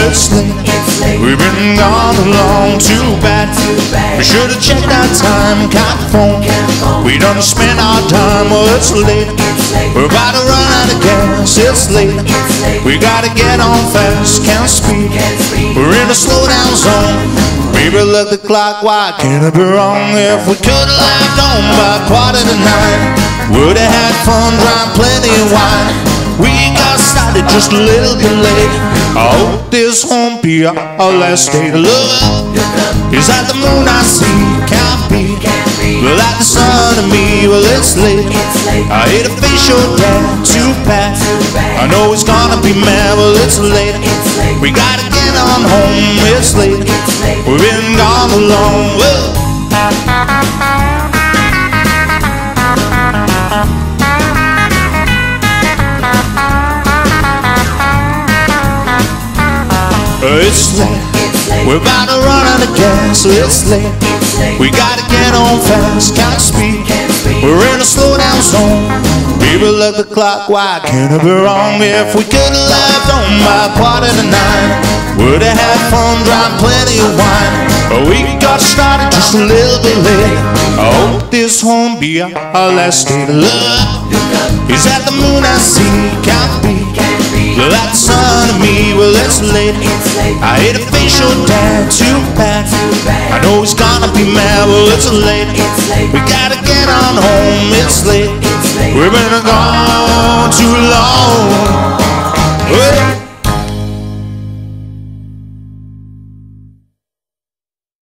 it's late. We've been gone long, too bad. We should have checked our time, can't phone. We done spent our time, well it's late. We're about to run out of gas, it's late. We gotta get on fast, can't speak. We're in a slow down zone. Baby, look the clock, why can't it be wrong? If we could've left home by 8:45, would've had fun, drank plenty of wine. We got started just a little bit late. I hope this won't be our last day to look up. Is that the moon I see? Can't be. Well, like the sun to me, well it's late. I hate to face your dad, too bad. I know he's gonna be mad, well it's late. We gotta get on home, it's late. We've been gone too long. It's late. We're about to run out of gas, it's late. We gotta get on fast, can't speak. We're in a slow down zone. People look the clock, why can't it be wrong? If we could've left home by 8:45, would've had fun, drank plenty of wine. But we got started just a little bit late. I hope this won't be our last day to look. Is that the moon I see? Can't be. Well, like the sun to me, well it's late. I hate to face your dad, too bad. I know he's gonna be mad, well it's late. We gotta get on home, it's late. We've been gone too long.